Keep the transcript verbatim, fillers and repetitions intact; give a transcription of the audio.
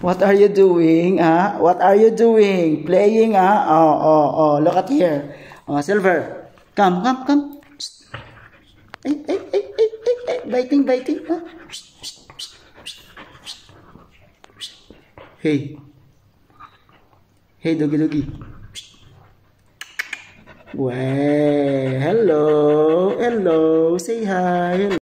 What are you doing? Ah? What are you doing? Playing? Ah? Oh, oh, oh. Look at here. Oh, Silver. Come, come, come. Ay, ay, ay, ay, ay, ay. Biting, biting. Ah. Hey. Hey, doggy, doggy. Well, hello. Hello. Say hi.